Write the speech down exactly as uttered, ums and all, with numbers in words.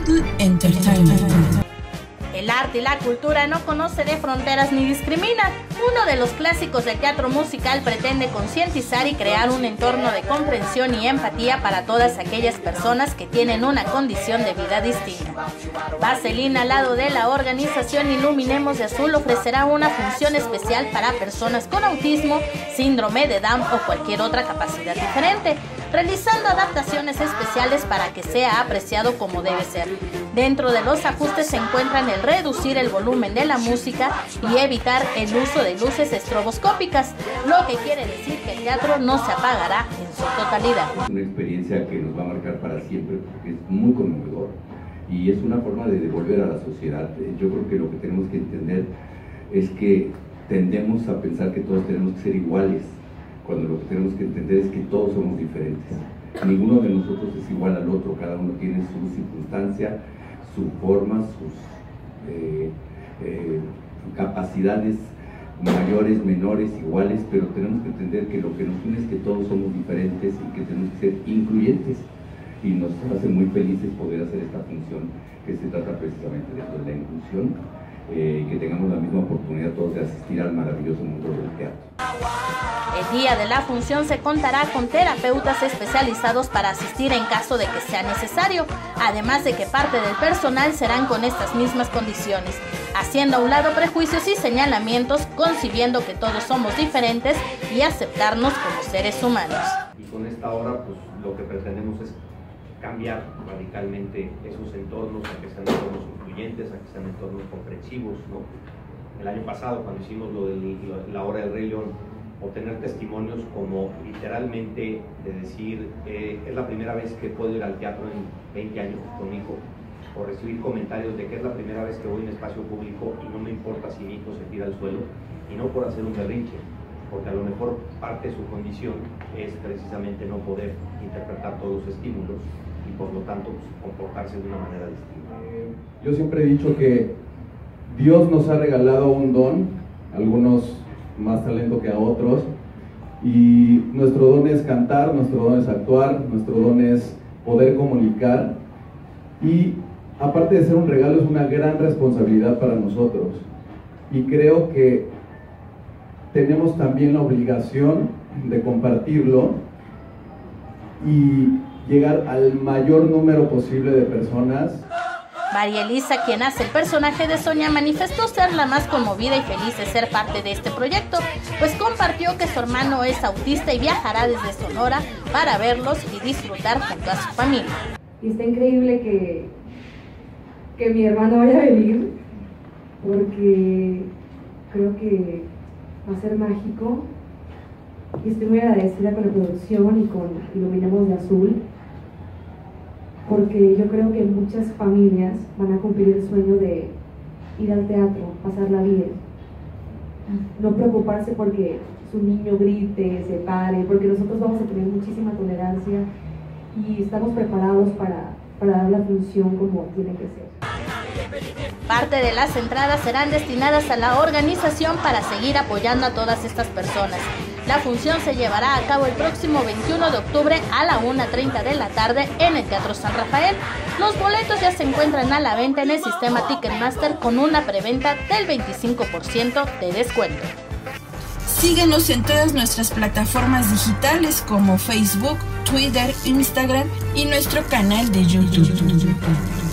Teatl Entertainment. El arte y la cultura no conoce de fronteras ni discrimina. Uno de los clásicos del teatro musical pretende concientizar y crear un entorno de comprensión y empatía para todas aquellas personas que tienen una condición de vida distinta. Vaselina, al lado de la organización Iluminemos de Azul, ofrecerá una función especial para personas con autismo, síndrome de Down o cualquier otra capacidad diferente, realizando adaptaciones especiales para que sea apreciado como debe ser. Dentro de los ajustes se encuentran el reducir el volumen de la música y evitar el uso de luces estroboscópicas, lo que quiere decir que el teatro no se apagará en su totalidad. Es una experiencia que nos va a marcar para siempre porque es muy conmovedor y es una forma de devolver a la sociedad. Yo creo que lo que tenemos que entender es que tendemos a pensar que todos tenemos que ser iguales, cuando lo que tenemos que entender es que todos somos diferentes. Ninguno de nosotros es igual al otro, cada uno tiene su circunstancia, su forma, sus eh, eh, capacidades mayores, menores, iguales, pero tenemos que entender que lo que nos une es que todos somos diferentes y que tenemos que ser incluyentes. Y nos hace muy felices poder hacer esta función que se trata precisamente de esto, de la inclusión, eh, y que tengamos la misma oportunidad todos de asistir al maravilloso mundo del teatro. El día de la función se contará con terapeutas especializados para asistir en caso de que sea necesario, además de que parte del personal serán con estas mismas condiciones, haciendo a un lado prejuicios y señalamientos, concibiendo que todos somos diferentes y aceptarnos como seres humanos. Y con esta obra, pues lo que pretendemos es cambiar radicalmente esos entornos, a que sean entornos incluyentes, a que sean entornos comprensivos, ¿no? El año pasado, cuando hicimos lo de la obra del Rey León, obtener testimonios como literalmente de decir, eh, es la primera vez que puedo ir al teatro en veinte años con mi hijo, o recibir comentarios de que es la primera vez que voy en espacio público y no me importa si mi hijo se tira al suelo, y no por hacer un berrinche, porque a lo mejor parte de su condición es precisamente no poder interpretar todos los estímulos y por lo tanto pues, comportarse de una manera distinta. Eh, yo siempre he dicho que Dios nos ha regalado un don, algunos más talento que a otros, y nuestro don es cantar, nuestro don es actuar, nuestro don es poder comunicar, y aparte de ser un regalo es una gran responsabilidad para nosotros, y creo que tenemos también la obligación de compartirlo y llegar al mayor número posible de personas. María Elisa, quien hace el personaje de Sonia, manifestó ser la más conmovida y feliz de ser parte de este proyecto, pues compartió que su hermano es autista y viajará desde Sonora para verlos y disfrutar junto a su familia. Y está increíble que, que mi hermano vaya a venir, porque creo que va a ser mágico. Y estoy muy agradecida con la producción y con Iluminemos de Azul, porque yo creo que muchas familias van a cumplir el sueño de ir al teatro, pasarla bien, no preocuparse porque su niño grite, se pare, porque nosotros vamos a tener muchísima tolerancia y estamos preparados para, para dar la función como tiene que ser. Parte de las entradas serán destinadas a la organización para seguir apoyando a todas estas personas. La función se llevará a cabo el próximo veintiuno de octubre a la una treinta de la tarde en el Teatro San Rafael. Los boletos ya se encuentran a la venta en el sistema Ticketmaster con una preventa del veinticinco por ciento de descuento. Síguenos en todas nuestras plataformas digitales como Facebook, Twitter, Instagram y nuestro canal de YouTube.